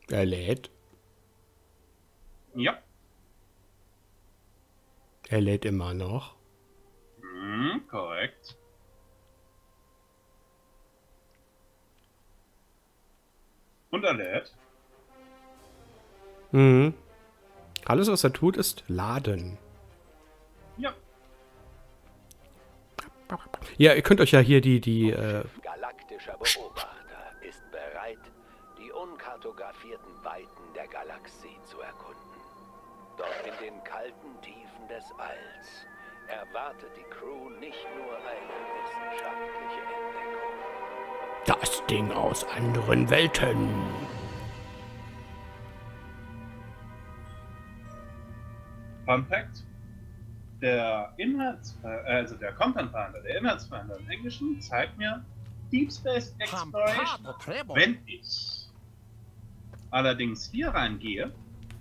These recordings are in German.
Er lädt. Ja. Er lädt immer noch. Korrekt. Und er lädt. Mhm. Alles, was er tut, ist laden. Ja. Ja, ihr könnt euch ja hier die Galaktischer Beobachter ist bereit, die unkartografierten Weiten der Galaxie zu erkunden. Doch in den kalten Tiefen des Alls erwartet die Crew nicht nur eine wissenschaftliche Entdeckung. das Ding aus anderen Welten. Fun Fact: Der der Content Finder, der Inhaltsfinder im Englischen zeigt mir Deep Space Exploration. Wenn ich allerdings hier reingehe,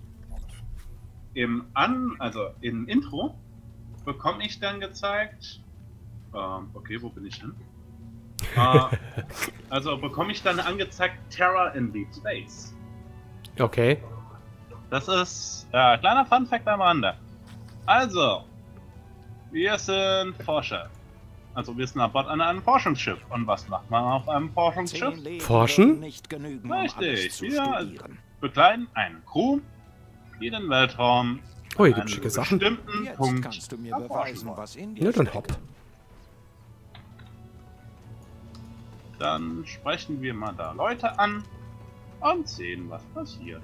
im Intro, bekomme ich dann gezeigt, okay, wo bin ich denn? Also bekomme ich dann angezeigt Terra in Deep Space. Okay. Das ist kleiner Funfact am Rande. Also, wir sind Forscher. Also wir sind an Bord an einem Forschungsschiff. Und was macht man auf einem Forschungsschiff? Forschen? Richtig, wir begleiten eine Crew, die den Weltraum Oh, hier an gibt's einem schicke Sachen. bestimmten Jetzt Punkt kannst du mir erforschen beweisen, wollen. was in Ja, dir dann steckt. hopp. Dann sprechen wir mal da Leute an und sehen, was passiert.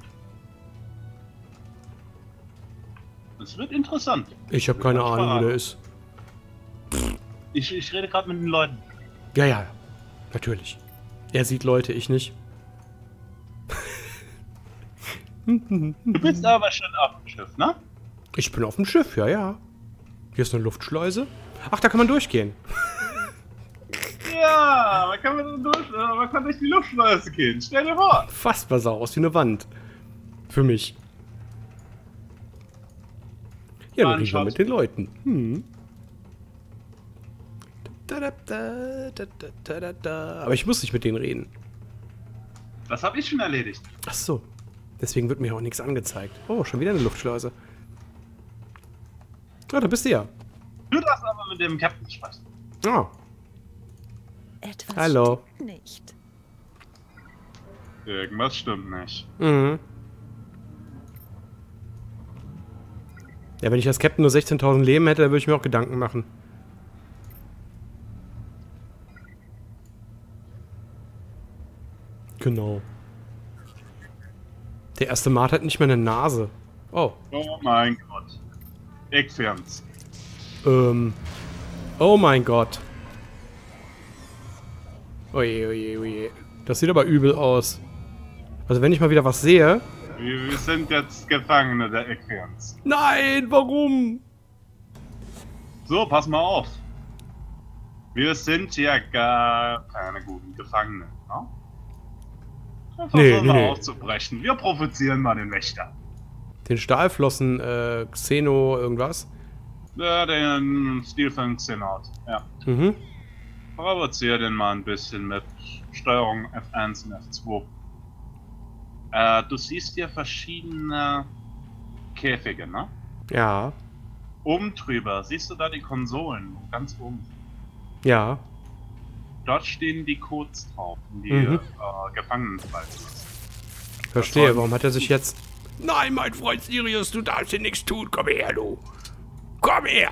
Es wird interessant. Ich habe keine Ahnung, wo der ist. Ich rede gerade mit den Leuten. Ja, ja. Natürlich. Er sieht Leute, ich nicht. Du bist aber schon auf dem Schiff, ne? Ich bin auf dem Schiff, ja, ja. Hier ist eine Luftschleuse. Ach, da kann man durchgehen. Ja, man kann durch die Luftschleuse gehen. Stell dir vor. Fassbar sah aus wie eine Wand. Für mich. Ja, dann reden wir mit den Leuten. Aber ich muss nicht mit denen reden. Das habe ich schon erledigt. Ach so. Deswegen wird mir auch nichts angezeigt. Oh, schon wieder eine Luftschleuse. Ah, da bist du ja. Du darfst aber mit dem Captain sprechen. Ah, Etwas hallo. stimmt nicht. Irgendwas stimmt nicht. Mhm. Ja, wenn ich als Captain nur 16.000 Leben hätte, dann würde ich mir auch Gedanken machen. Genau. Der erste Mart hat nicht mehr eine Nase. Oh. Oh mein Gott. Ich find's. Oh mein Gott. Oje, oje, oje. Das sieht aber übel aus. Also wenn ich mal wieder was sehe... Wir sind jetzt Gefangene der Equians. Nein, warum? So, pass mal auf. Wir sind ja gar keine guten Gefangene. Ne? Wir versuchen mal aufzubrechen. Wir provozieren mal den Wächter. Den Stahlflossen, Xeno, irgendwas? Ja, den Stil von Xenot. Ja. Mhm. Provoziere den mal ein bisschen mit Steuerung F1 und F2. Du siehst hier verschiedene Käfige, ne? Ja. Oben drüber siehst du da die Konsolen, ganz oben. Ja. Dort stehen die Codes drauf, die Gefangenen freilassen. Verstehe, warum hat er sich jetzt... Nein, mein Freund Sirius, du darfst hier nichts tun. Komm her, du. Komm her.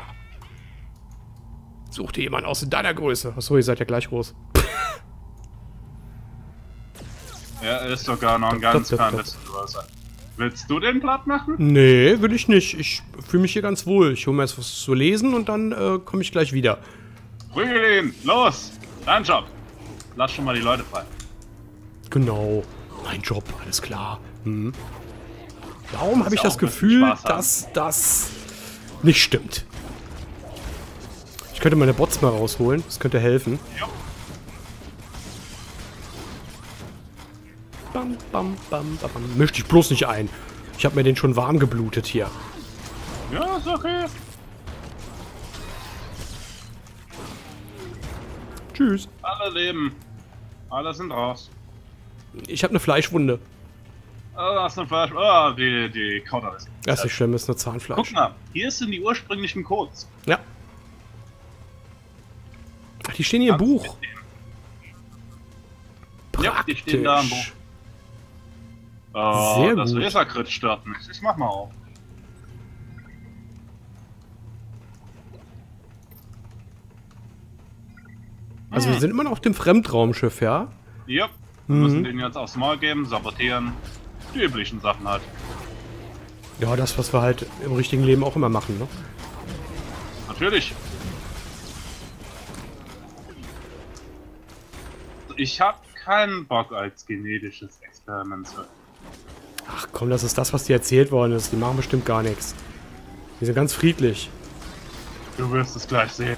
Such dir jemanden aus in deiner Größe. Achso, ihr seid ja gleich groß. Er ist sogar noch ein ganz kleines größer. Willst du den platt machen? Nee, will ich nicht. Ich fühle mich hier ganz wohl. Ich hole mir jetzt was zu lesen und dann komme ich gleich wieder. Prügel ihn! Los! Dein Job! Lass schon mal die Leute frei. Genau. Mein Job, alles klar. Hm. Warum habe ich das Gefühl, dass das nicht stimmt? Ich könnte meine Bots mal rausholen. Das könnte helfen. Jo. Bam, bam, bam, bam, bam. Misch dich bloß nicht ein. Ich habe mir den schon warm geblutet hier. Ja, ist okay. Tschüss. Alle leben. Alle sind raus. Ich habe eine Fleischwunde. Das ist ein Fleisch. Oh, die Counter ist. Das ist nicht schlimm, ist nur Zahnfleisch. Guck mal, hier sind die ursprünglichen Codes. Ja. Ach, die stehen hier im Buch. Ja, die stehen da im Buch. Oh, Sehr das gut. Lasercrit stört mich. Ich mach mal auf. Also wir sind immer noch auf dem Fremdraumschiff, ja? Ja, wir müssen den jetzt aufs Maul geben, sabotieren. Die üblichen Sachen halt. Ja, das, was wir halt im richtigen Leben auch immer machen, ne? Natürlich. Ich hab keinen Bock als genetisches Experiment zu. Ach komm, das ist das, was dir erzählt worden ist. Die machen bestimmt gar nichts. Die sind ganz friedlich. Du wirst es gleich sehen.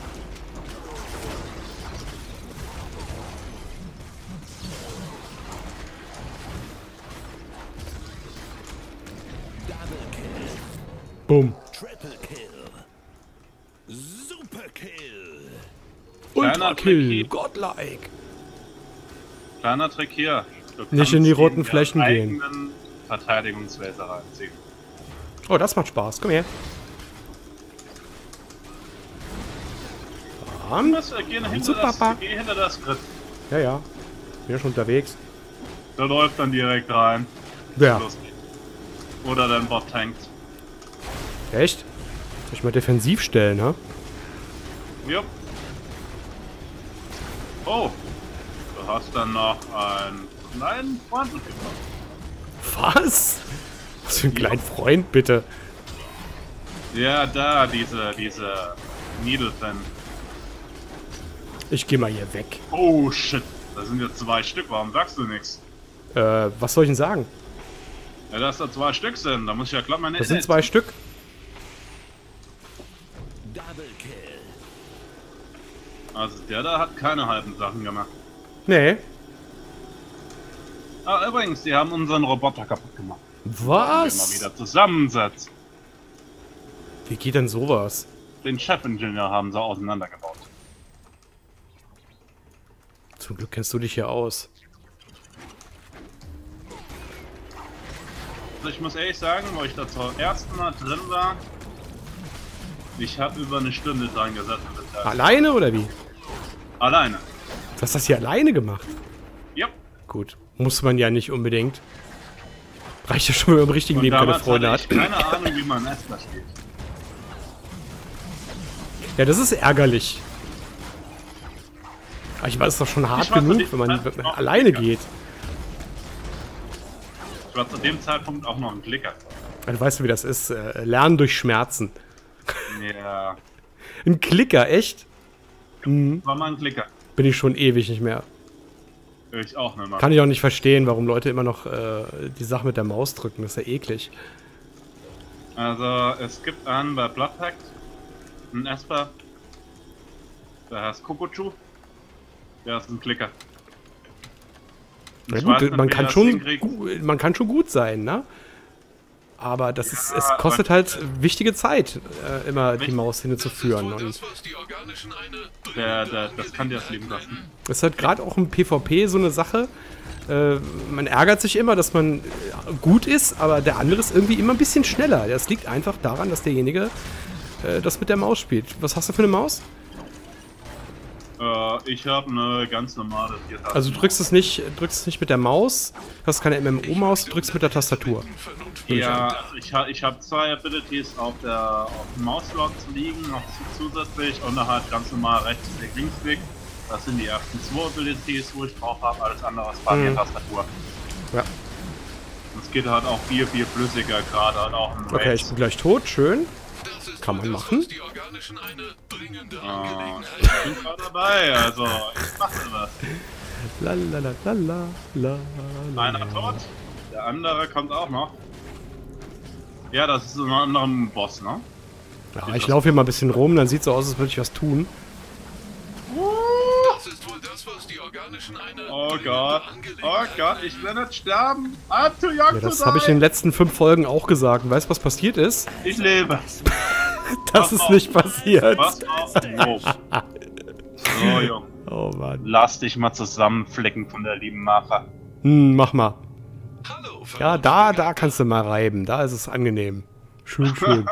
Bumm. Triple Kill. Super Kill. Ultra Trick Kill. hier. Godlike. Kleiner Trick hier. Du Nicht in die kannst roten ihn Flächen ihren gehen. eigenen Verteidigungslaser reinziehen. Oh, das macht Spaß. Komm her. Bam. Geh hinter das Skript. Ja, ja. Bin ja schon unterwegs. Der läuft dann direkt rein. Ja. Lustig. Oder dein Bot tankt. Echt? Soll ich mal defensiv stellen, ne? Jupp. Oh. Du hast dann noch einen kleinen Freund mitgebracht. Was? Was für ein kleiner Freund, bitte. Ja, da, diese Needle-Fan. Ich geh mal hier weg. Oh, shit. Da sind jetzt 2 Stück. Warum sagst du nichts? Was soll ich denn sagen? Ja, dass da 2 Stück sind. Da muss ich ja glatt meine Das sind 2 Stück. Double Kill. Also der da hat keine halben Sachen gemacht. Nee. Ah, übrigens, die haben unseren Roboter kaputt gemacht. Immer Was? wieder zusammensetzt. Wie geht denn sowas? Den Chefingenieur haben sie auseinandergebaut. Zum Glück kennst du dich hier aus. Also ich muss ehrlich sagen, wo ich da zum ersten Mal drin war, ich habe über eine Stunde dran gesessen. Alleine oder wie? Alleine. Du hast das hier alleine gemacht? Ja. Gut. Muss man ja nicht unbedingt. Reicht ja schon, wenn man im richtigen Leben keine Freunde hatte hat. ich keine Ahnung, wie man Esper spielt. Ja, das ist ärgerlich. Aber ich weiß, es ist doch schon hart genug, wenn man alleine geht. Ich war zu dem Zeitpunkt auch noch ein Klicker. Ja, du weißt, wie das ist. Lernen durch Schmerzen. Ja. Ein Klicker, echt? War mal ein Klicker. Bin ich schon ewig nicht mehr. Ich auch nicht mal. Kann ich auch nicht verstehen, warum Leute immer noch die Sache mit der Maus drücken. Das ist ja eklig. Also, es gibt einen bei Bloodpact, einen Esper, der heißt Kokochu. Der ist ein Klicker. Ja, Ich gut, weiß nicht, man wie kann das schon hinkriegt. man kann schon gut sein, ne? Aber das ist, es kostet aber- halt wichtige Zeit, immer die Richtig. Maus hinzuführen. Und Das kann dir das Leben kosten. das ist halt gerade auch im PvP so eine Sache. Man ärgert sich immer, dass man gut ist, aber der andere ist irgendwie immer ein bisschen schneller. Das liegt einfach daran, dass derjenige das mit der Maus spielt. Was hast du für eine Maus? Ich habe eine ganz normale 4-Tasten. Also du drückst es nicht mit der Maus, hast keine MMO-Maus, du drückst mit der Tastatur. Ja, ich habe 2 Abilities auf dem Mauslog liegen, noch zusätzlich und dann halt ganz normal Rechtsklick, Linksklick. Das sind die ersten 2 Abilities, wo ich drauf habe, alles andere ist bei mir Tastatur. Ja. Es geht halt auch viel flüssiger, gerade halt auch im Okay, ich bin gleich tot, schön. Kann man machen. Ich bin gerade dabei, also ich mache was. Lalalala. Einer tot, der andere kommt auch noch. Ja, das ist ein anderer Boss, ne? Ja, ich laufe hier mal ein bisschen rum, dann sieht so aus, als würde ich was tun. Das ist wohl das, was die organischen Einheiten Oh Gott, ich will nicht sterben. I'm too young Ja, to das habe ich in den letzten 5 Folgen auch gesagt. Und weißt du, was passiert ist? Ich lebe. Das ist nicht passiert. Was auf? Oh. So, Junge. Oh Mann. Lass dich mal zusammenflecken von der lieben Martha. Mach mal. Hallo, Ja, da kannst du mal reiben. Da ist es angenehm. Schön, schön.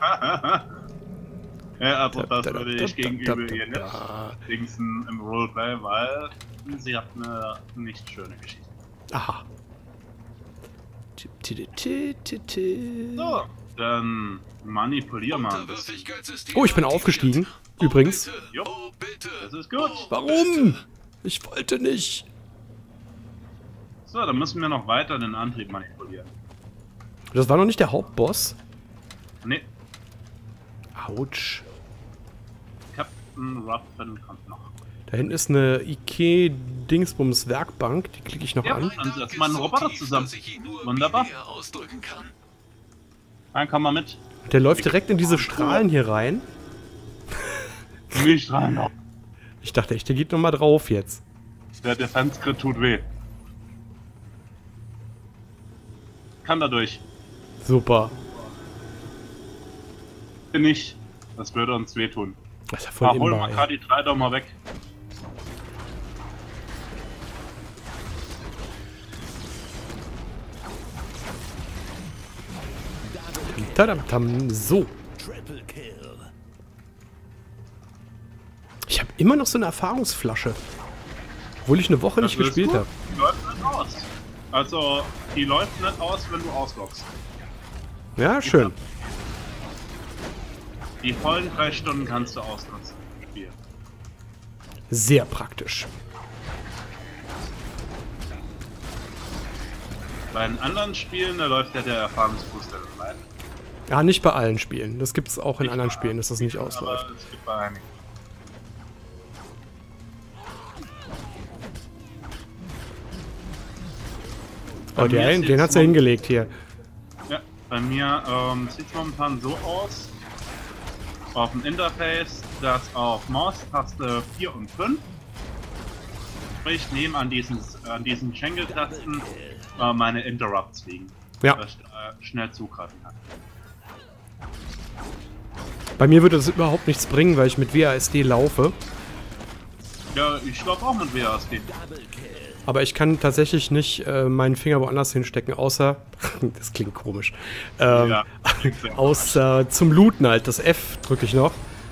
Ja, aber das würde ich gegenüber ihr nicht dingsen im Roleplay, weil sie hat eine nicht schöne Geschichte. Aha. So, dann manipulier mal ein bisschen. Oh, ich bin aufgestiegen. Übrigens. Jo, das ist gut. Warum? Ich wollte nicht. So, dann müssen wir noch weiter den Antrieb manipulieren. Das war noch nicht der Hauptboss. Ne, Autsch. Captain Ruffin kommt noch. Da hinten ist eine Ike-Dingsbums-Werkbank. Die klicke ich noch Ja, an. dann setzen wir einen Roboter zusammen. Wunderbar. Dann komm mal mit. Der läuft direkt in diese Strahlen hier rein. Nicht rein. Ich dachte echt, der geht nochmal drauf jetzt. Der Defense Crit tut weh. Kann da durch. Super. Nicht. Das würde uns wehtun. Das ist ja voll Hol imbar, mal ey. KD3 doch mal weg. Tadamtam. So. Triple Kill. Ich habe immer noch so eine Erfahrungsflasche. Obwohl ich eine Woche nicht Das ist gespielt gut. habe. Die läuft nicht aus. Also, die läuft nicht aus, wenn du ausloggst. Ja, schön. Die vollen 3 Stunden kannst du ausnutzen im Spiel. Sehr praktisch. Bei den anderen Spielen, da läuft ja der Erfahrungsbooster rein. Ja, nicht bei allen Spielen. Das gibt es auch in anderen Spielen, dass das nicht ausläuft. Aber es gibt bei einigen. Oh, den hat's ja hingelegt hier. Ja, bei mir sieht es momentan so aus. Auf dem Interface, dass auf Maustaste 4 und 5, sprich neben an diesen Schenkeltasten, meine Interrupts liegen. Ja. Dass ich schnell zugreifen kann. Bei mir würde das überhaupt nichts bringen, weil ich mit WASD laufe. Ja, ich glaube auch mit WASD. Aber ich kann tatsächlich nicht meinen Finger woanders hinstecken, außer... das klingt komisch. Ja, Außer zum Looten halt. Das F drücke ich noch.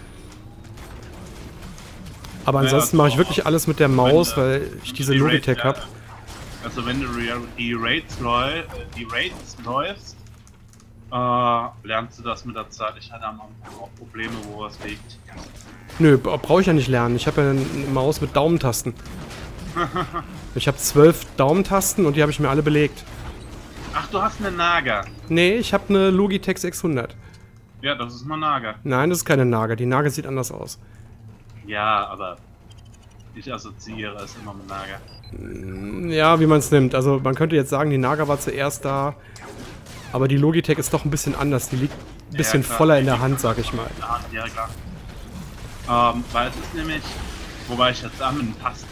Aber ansonsten mache ich wirklich alles mit der Maus, weil ich diese Logitech habe. Also wenn du die Raids läufst, lernst du das mit der Zeit. Ich hatte am Anfang auch Probleme, wo es liegt. Nö, brauche ich ja nicht lernen. Ich habe ja eine Maus mit Daumentasten. Ich habe 12 Daumentasten und die habe ich mir alle belegt. Ach, du hast eine Naga. Nee, ich habe eine Logitech 600. Ja, das ist eine Naga. Nein, das ist keine Naga. Die Naga sieht anders aus. Ja, aber ich assoziiere es immer mit Naga. Ja, wie man es nimmt. Also man könnte jetzt sagen, die Naga war zuerst da. Aber die Logitech ist doch ein bisschen anders. Die liegt ein bisschen klar. voller in der Hand, sag ich mal. Ja, klar. Weil es ist nämlich, wobei ich jetzt am Tasten.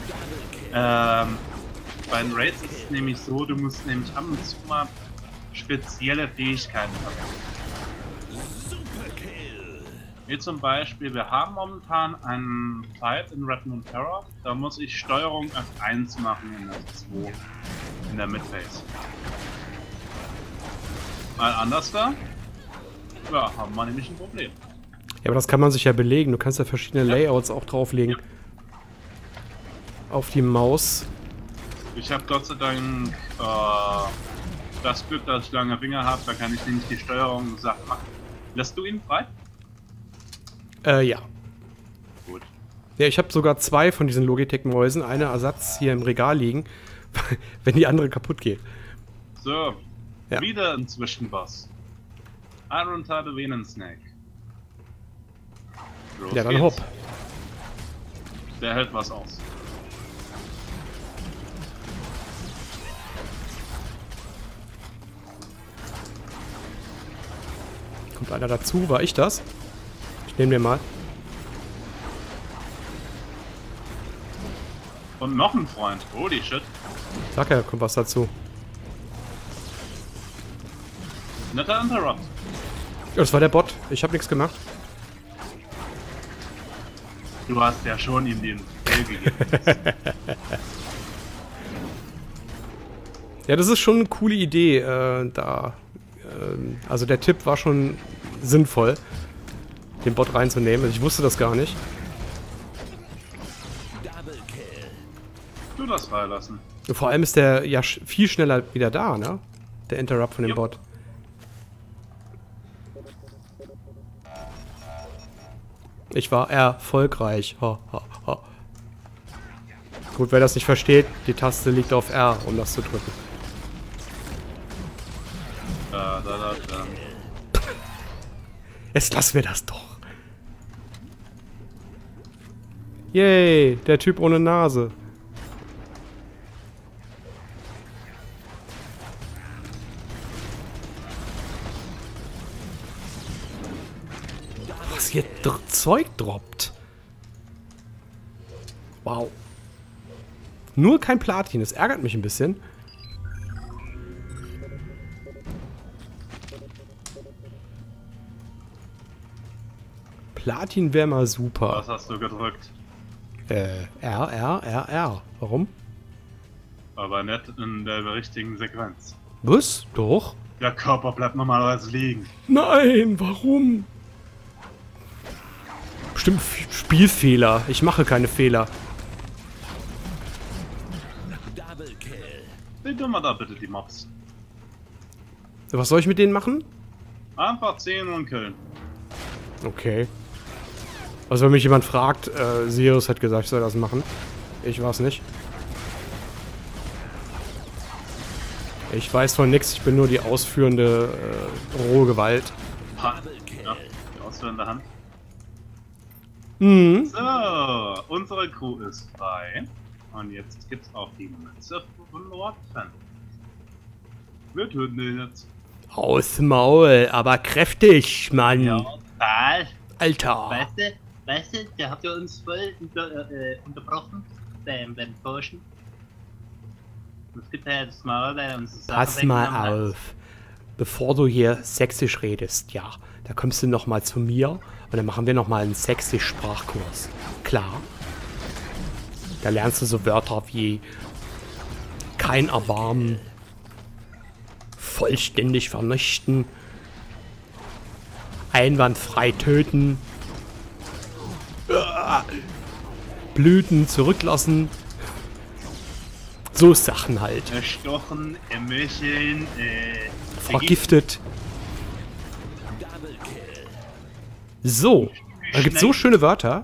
Bei den Raids ist es nämlich so, du musst nämlich ab und zu mal spezielle Fähigkeiten verwenden. Wie zum Beispiel, wir haben momentan einen Fight in Redmond Terror, da muss ich Steuerung F1 machen in der 2, in der Midphase. Mal anders da, ja, haben wir nämlich ein Problem. Ja, aber das kann man sich ja belegen. Du kannst ja verschiedene Layouts auch drauflegen. Ja. Auf die Maus. Ich habe Gott sei Dank das Glück, dass ich lange Finger habe, da kann ich nämlich die Steuerung Sachen machen. Lässt du ihn frei? Ja. Gut. Ja, ich habe sogar 2 von diesen Logitech-Mäusen. Eine Ersatz hier im Regal liegen, wenn die andere kaputt geht. So, Ja. wieder ein Zwischenboss. Iron Tide Venensnake. Los Ja, dann geht's. hopp. Der hält was aus. Kommt einer dazu? War ich das? Ich nehme den mal. Und noch ein Freund. Holy shit. Sag ja, kommt was dazu. Netter Interrupt. Ja, das war der Bot. Ich habe nichts gemacht. Du hast ja schon ihm den Befehl gegeben. Ja, das ist schon eine coole Idee, also der Tipp war schon sinnvoll, den Bot reinzunehmen. Also ich wusste das gar nicht. Du das freilassen. Vor allem ist der ja viel schneller wieder da, ne? Der Interrupt von dem Bot. Ich war erfolgreich. Ha, ha, ha. Gut, wer das nicht versteht, die Taste liegt auf R, um das zu drücken. Da. Jetzt lassen wir das doch. Yay, der Typ ohne Nase. Was hier Zeug droppt. Wow. Nur kein Platin, das ärgert mich ein bisschen. Platin wäre mal super. Was hast du gedrückt? R. Warum? Aber nicht in der richtigen Sequenz. Was? Doch. Der Körper bleibt normalerweise liegen. Nein, warum? Bestimmt Spielfehler. Ich mache keine Fehler. Wie tun wir da bitte die Mobs? Was soll ich mit denen machen? Einfach ziehen und killen. Okay. Also wenn mich jemand fragt, Sirius hat gesagt, ich soll das machen. Ich war's nicht. Ich weiß von nichts, ich bin nur die ausführende rohe Gewalt. Ha. Ja, die ausführende Hand. Mhm. So, unsere Crew ist frei. Und jetzt gibt's auch die Mütze von Nordfan. Wir töten den jetzt. Aus Maul, aber kräftig, Mann. Ja, total. Alter. Weißt du, der hat ja uns voll unterbrochen beim Forschen. Es gibt ja das Maul, weil er uns Sachen Pass mal auf. Bevor du hier sächsisch redest, ja, da kommst du nochmal zu mir und dann machen wir nochmal einen sächsisch-Sprachkurs. Klar. Da lernst du so Wörter wie kein Erbarmen, vollständig vernichten, einwandfrei töten, Blüten zurücklassen. So Sachen halt. Erstochen, ermöcheln, Vergiftet. So. Da gibt's so schöne Wörter.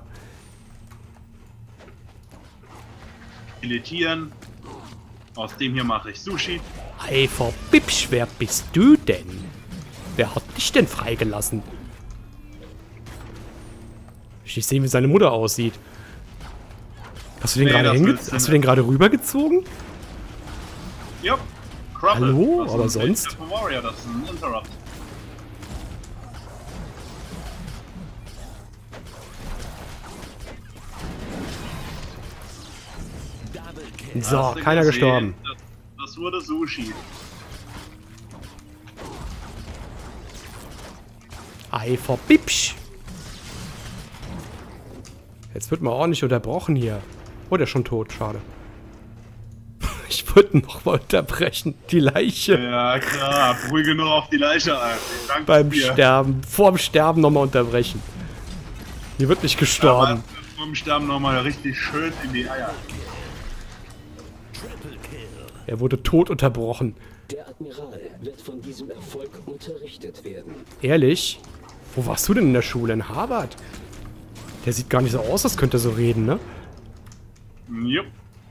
filetieren. Aus dem hier mache ich Sushi. Hey, Verbibsch, wer bist du denn? Wer hat dich denn freigelassen? Ich will sehen, wie seine Mutter aussieht. Hast du den Hast du den gerade rübergezogen? Ja. Crumble. Hallo, das aber ist sonst? ein Warrior, das ist ein Interrupt. So, Hast du keiner gesehen? gestorben. Das wurde Sushi. Ei, Verbibsch. Jetzt wird mal ordentlich unterbrochen hier. Oh, der ist schon tot, schade. Ich wollte noch mal unterbrechen, die Leiche. Ja, klar, ruhige noch auf die Leiche ein. Danke Beim dir. Sterben, vorm Sterben nochmal unterbrechen. Hier wird nicht gestorben. Aber vom Sterben nochmal richtig schön in die Eier. Er wurde tot unterbrochen. Der Admiral wird von diesem Erfolg unterrichtet werden. Ehrlich? Wo warst du denn in der Schule? In Harvard? Der sieht gar nicht so aus, als könnte er so reden, ne? Jupp.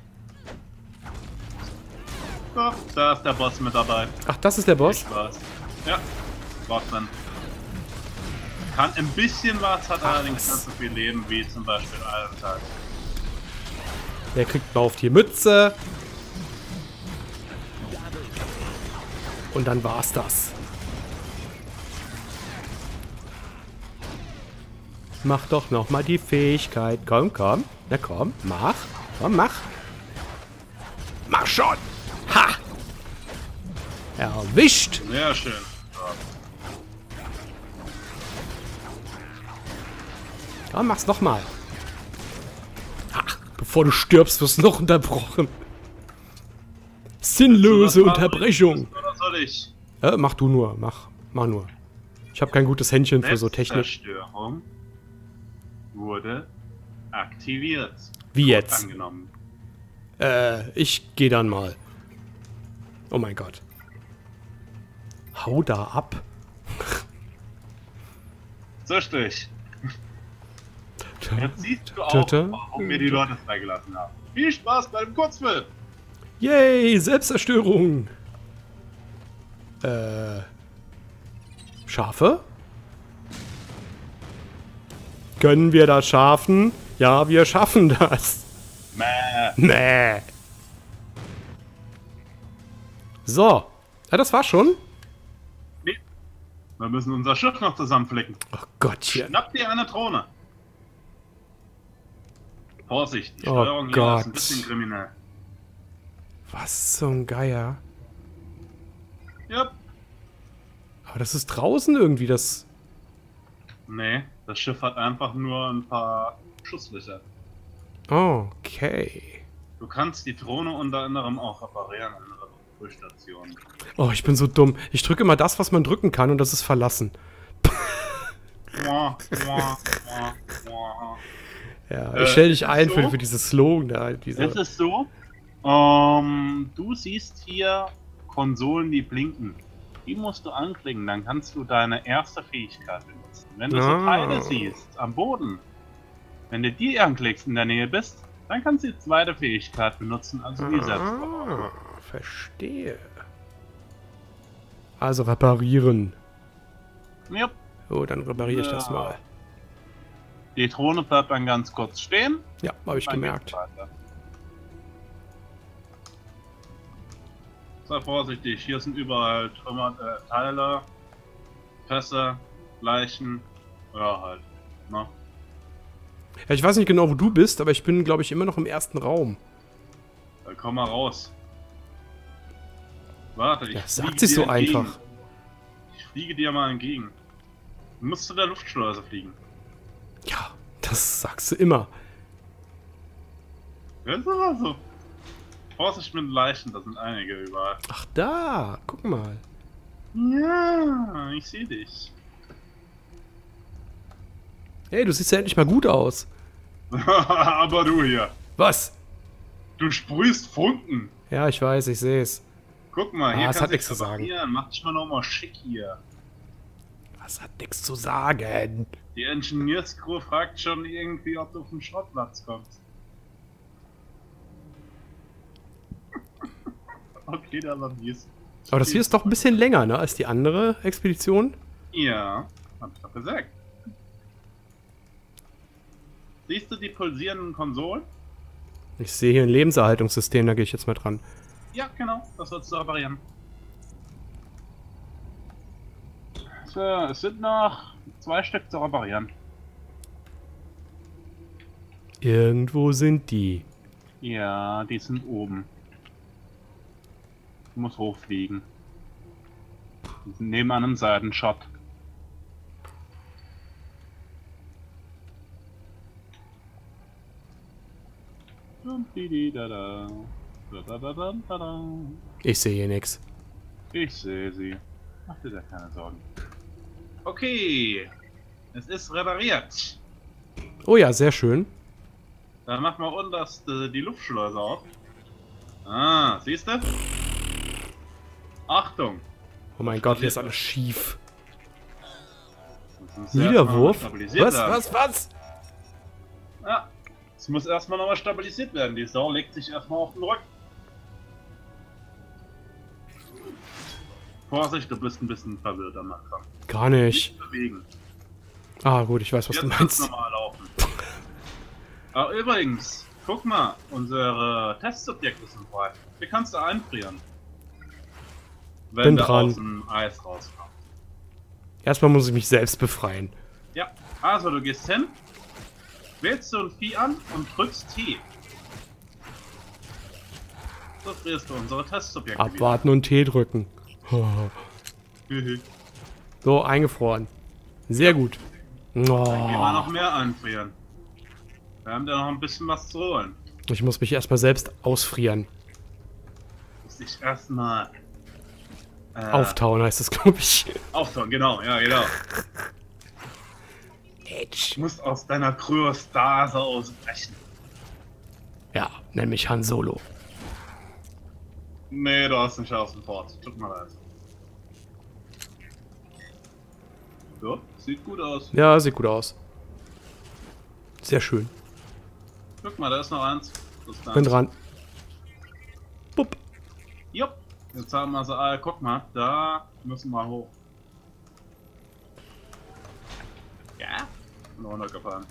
So, da ist der Boss mit dabei. Ach, das ist der Boss? Ich weiß. Ja, Boss dann. Kann ein bisschen was, hat allerdings nicht so viel Leben wie zum Beispiel Alltag. Der kriegt mal auf die Mütze. Und dann war's das. Mach doch noch mal die Fähigkeit. Komm, komm. Na komm, mach. Komm, mach. Mach schon. Ha! Erwischt. Sehr schön. Komm, mach's noch mal. Ach, bevor du stirbst, wirst du noch unterbrochen. Sinnlose Unterbrechung. Oder soll ich? Mach du nur. Mach nur. Ich habe kein gutes Händchen für so Technik. Zerstörung wurde aktiviert. Wie jetzt? Angenommen. Ich gehe dann mal. Oh mein Gott. Hau da ab. So Strich. Jetzt siehst du auch, warum wir die Leute freigelassen haben. Viel Spaß beim Kurzfilm! Yay, Selbstzerstörung. Schafe? Können wir das schaffen? Ja, wir schaffen das. Mäh. So. Ja, das war's schon. Nee. Wir müssen unser Schiff noch zusammenflicken. Oh Gottchen. Schnapp dir eine Drohne. Vorsicht, die Oh Steuerung hier Gott. ist ein bisschen kriminell. Was zum Geier. Ja. Aber das ist draußen irgendwie, das... Nee, das Schiff hat einfach nur ein paar Schusslöcher. Okay. Du kannst die Drohne unter anderem auch reparieren in einer Prüfstation. Oh, ich bin so dumm. Ich drücke immer das, was man drücken kann, und das ist verlassen. Ja, ich stell dich ein so? für dieses Slogan da. Es ist so, du siehst hier Konsolen, die blinken. Die musst du anklicken, dann kannst du deine erste Fähigkeit benutzen. Wenn du so Teile siehst am Boden, wenn du die anklickst in der Nähe bist, dann kannst du die zweite Fähigkeit benutzen, also die Selbstversorgung. Verstehe. Also reparieren. Ja. Oh, dann repariere ich das mal. Die Drohne bleibt dann ganz kurz stehen. Ja, habe ich Dann gemerkt. geht's weiter. Sei vorsichtig, hier sind überall Trümmer, Teile, Fässer, Leichen, ja halt, ne? Ja, ich weiß nicht genau, wo du bist, aber ich bin, glaube ich, immer noch im ersten Raum. Dann komm mal raus. Warte, ich Das fliege sagt sich dir so entgegen. einfach. Ich fliege dir mal entgegen. Du musst zu der Luftschleuse fliegen. Ja, das sagst du immer. Ja, ist aber so. Vorsicht mit Leichen, da sind einige überall. Ach da, guck mal. Ja, ich sehe dich. Hey, du siehst ja endlich mal gut aus. Aber du hier. Was? Du sprühst Funken. Ja, ich weiß, ich sehe es. Guck mal, hier es hat kannst du nichts zu sagen. Mach dich mal nochmal schick hier. Das hat nichts zu sagen. Die Ingenieurscrew fragt schon irgendwie, ob du auf den Schrottplatz kommst. Okay, da war mies. Aber das hier ist doch ein bisschen länger, ne, als die andere Expedition. Ja, hab ich doch gesagt. Siehst du die pulsierenden Konsolen? Ich sehe hier ein Lebenserhaltungssystem, da gehe ich jetzt mal dran. Ja, genau, das sollst du reparieren. So, es sind noch 2 Stück zu reparieren. Irgendwo sind die. Ja, die sind oben. Du musst hochfliegen. Die sind neben einem Seitenshot. Ich sehe hier nichts. Ich sehe sie. Mach dir da keine Sorgen. Okay. Es ist repariert. Oh ja, sehr schön. Dann mach mal unterst die Luftschleuse auf. Ah, siehst du? Achtung! Oh mein Gott, hier ist alles schief. Das muss Niederwurf? erstmal stabilisiert werden. Was? Ja, es muss erstmal nochmal stabilisiert werden. Die Sau legt sich erstmal auf den Rücken. Vorsicht, du bist ein bisschen verwirrt am Anfang. Gar nicht. Nicht bewegen. Ah, gut, ich weiß, was Jetzt du kannst meinst. normal laufen. Aber übrigens, guck mal, unsere Testsubjekte sind frei. Die kannst du einfrieren. Wenn Bin da dran. aus dem Eis rauskommt. Erstmal muss ich mich selbst befreien. Ja, also du gehst hin, wählst so ein Vieh an und drückst T. So frierst du unsere Testsubjekte Abwarten und T drücken. wieder. So, eingefroren. Sehr gut. Gehen wir Oh, noch mehr einfrieren. Wir haben da noch ein bisschen was zu holen. ich muss mich erstmal selbst ausfrieren. muss dich erstmal... Auftauen heißt es, glaube ich. Auftauen, genau, ja, genau. Du musst aus deiner Kryostase ausbrechen. Ja, nenn mich Han Solo. Nee, du hast nicht aus dem Fort. Tut mir leid. So, sieht gut aus. Ja, sieht gut aus. Sehr schön. Guck mal, da ist noch eins. Das ist Bin dran. Bupp. Jupp. Jetzt haben wir sie alle. Guck mal, da müssen wir hoch. Ja? Bin runtergefahren.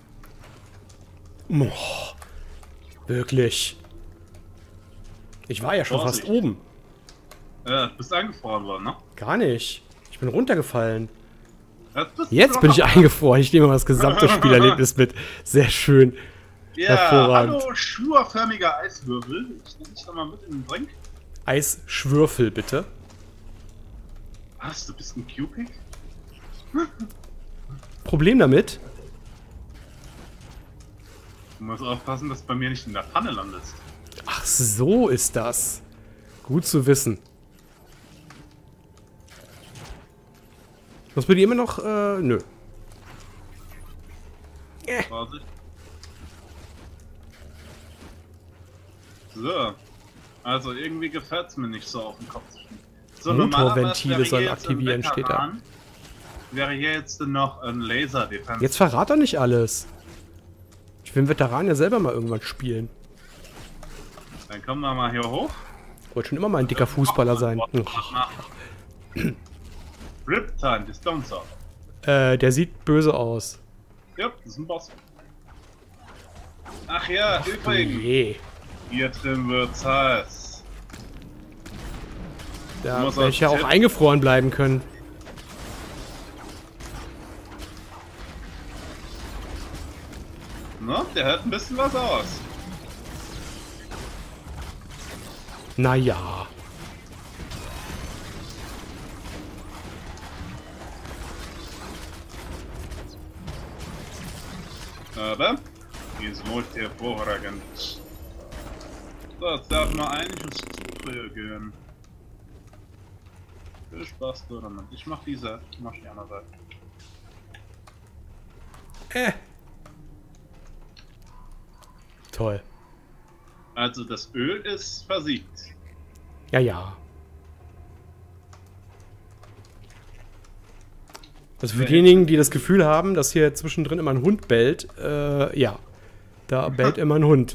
Boah. Wirklich. Ich war ja schon Vorsicht. fast oben. Bist eingefroren worden, ne? Gar nicht. Ich bin runtergefallen. Jetzt Jetzt bin ich eingefroren. Ich nehme mal das gesamte Spielerlebnis mit. Sehr schön. Ja, Hervorragend. hallo, schwurförmiger Eiswürfel. Ich nehme dich da mal mit in den Drink. Eisschwürfel, bitte. Was, du bist ein Q-Pick? Problem damit? Du musst aufpassen, dass du bei mir nicht in der Pfanne landest. Ach, so ist das. Gut zu wissen. Was bei dir immer noch? Nö. Vorsicht. So. Also irgendwie gefällt es mir nicht so auf den Kopf zu schießen. So, Motorventile sollen aktivieren, steht da. Wäre hier jetzt noch ein Laser-Defense. Jetzt verrat doch nicht alles. Ich will einen Veteran ja selber mal irgendwann spielen. Dann kommen wir mal hier hoch. Wollte schon immer mal ein dicker Fußballer sein. Riptime Dispenser. Der sieht böse aus. Ja, das ist ein Boss. Ach ja, übrigens. Je. Hier drin wird's heiß. Da muss hätte ich ja auch jetzt- eingefroren bleiben können. Ne? Der hält ein bisschen was aus. Naja. Aber ist wohl hervorragend. So, jetzt darf man einiges zufügen. Viel Spaß damit. Ich mach diese, ich mach die andere Seite. Toll. Also das Öl ist versiegt. Ja, ja. Also für diejenigen, die das Gefühl haben, dass hier zwischendrin immer ein Hund bellt, ja. Da bellt immer ein Hund.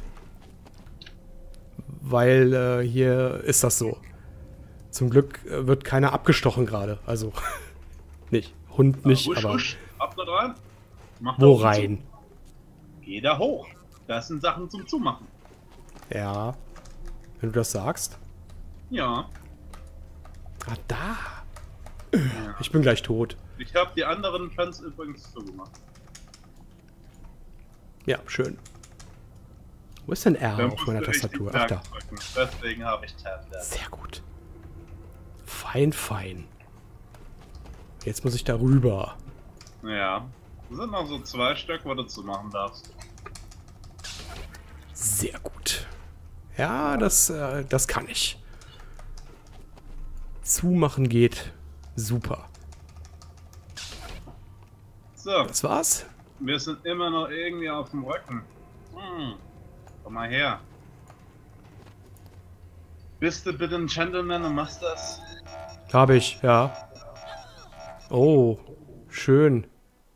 Weil hier ist das so. Zum Glück wird keiner abgestochen gerade. Also nicht. Hund nicht, Husch, aber husch, ab da rein. Mach wo da rein? zu. Geh da hoch. Das sind Sachen zum Zumachen. Ja. Wenn du das sagst. Ja. Ah, da. Ich bin gleich tot. Ich habe die anderen Fans übrigens zugemacht. Ja, schön. Wo ist denn R Dann auf meiner musst du richtig Tastatur? Ach, da. Tag drücken. Deswegen habe ich Tab. Sehr gut. Fein, fein. Jetzt muss ich da rüber. Ja. Das sind noch so 2 Stück, wo du zu machen darfst. Sehr gut. Ja, das kann ich. Zumachen geht super. So, Das war's? wir sind immer noch irgendwie auf dem Rücken. Komm mal her. Bist du bitte ein Gentleman und machst das? Habe ich, ja. Oh, schön.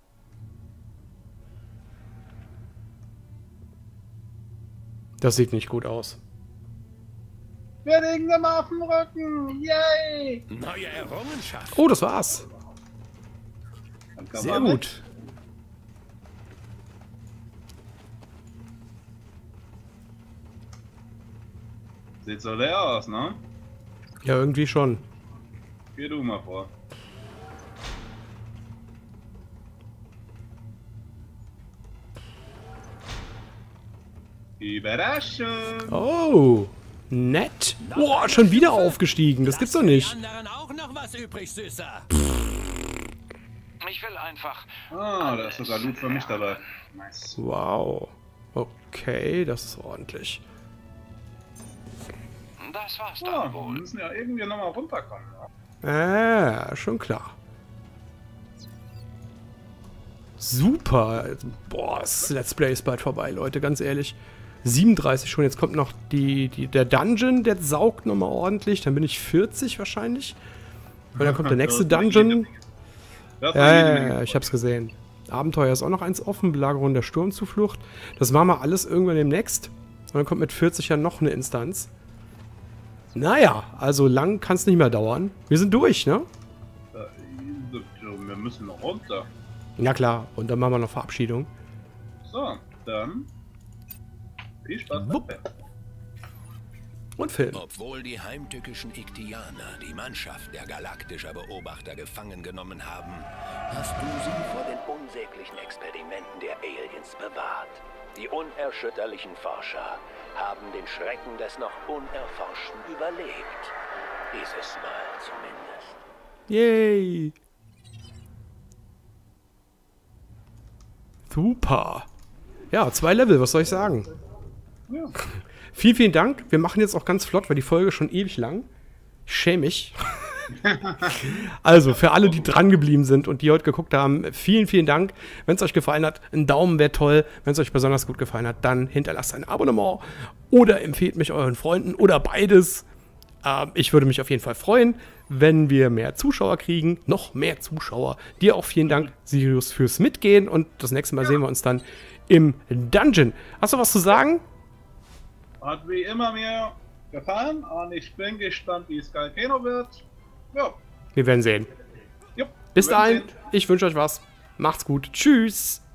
Das sieht nicht gut aus. Wir liegen immer auf dem Rücken. Yay! Neue Errungenschaft. Oh, das war's. Dann komm Sehr mal gut. mit. Sieht so leer aus, ne? Ja, irgendwie schon. Geh du mal vor. Überraschung! Oh, nett. Boah, schon wieder aufgestiegen. Das gibt's doch nicht. Die anderen auch noch was übrig, Süßer. Ich will einfach. Ah, da ist sogar Loot für mich dabei. Nice. Wow. Okay, das ist ordentlich. Das war's Ja, dann wir wohl. müssen ja irgendwie nochmal runterkommen. Ja? Schon klar. Super. Boah, das Let's Play ist bald vorbei, Leute, ganz ehrlich. 37 schon, jetzt kommt noch der Dungeon, der saugt nochmal ordentlich. Dann bin ich 40 wahrscheinlich. Und dann kommt der nächste Dungeon. Ja, ich hab's gesehen. Abenteuer ist auch noch eins offen, Belagerung der Sturmzuflucht. Das machen wir alles irgendwann demnächst. Und dann kommt mit 40 ja noch eine Instanz. Naja, also lang kann es nicht mehr dauern. Wir sind durch, ne? Wir müssen noch runter. Ja klar, und dann machen wir noch Verabschiedung. So, dann viel Spaß beim Film. Und Film. Obwohl die heimtückischen Iktianer die Mannschaft der galaktischer Beobachter gefangen genommen haben, Hast du sie vor den unsäglichen Experimenten der Aliens bewahrt? Die unerschütterlichen Forscher haben den Schrecken des noch Unerforschten überlebt. Dieses Mal zumindest. Yay. Super. Ja, 2 Level, was soll ich sagen? Ja. Vielen, vielen Dank. Wir machen jetzt auch ganz flott, weil die Folge schon ewig lang. Ich schäme mich. Also, für alle, die dran geblieben sind und die heute geguckt haben, vielen, vielen Dank. Wenn es euch gefallen hat, ein Daumen wäre toll. Wenn es euch besonders gut gefallen hat, dann hinterlasst ein Abonnement oder empfehlt mich euren Freunden oder beides. Ich würde mich auf jeden Fall freuen, wenn wir mehr Zuschauer kriegen. Noch mehr Zuschauer. Dir auch vielen Dank, Sirius, fürs Mitgehen. Und das nächste Mal sehen wir uns dann im Dungeon. Hast du was zu sagen? Hat wie immer mir gefallen und ich bin gespannt, wie es Galkeno wird. Ja. Wir werden sehen. Jupp, Bis wir werden dahin, sehen. ich wünsche euch was. Macht's gut. Tschüss.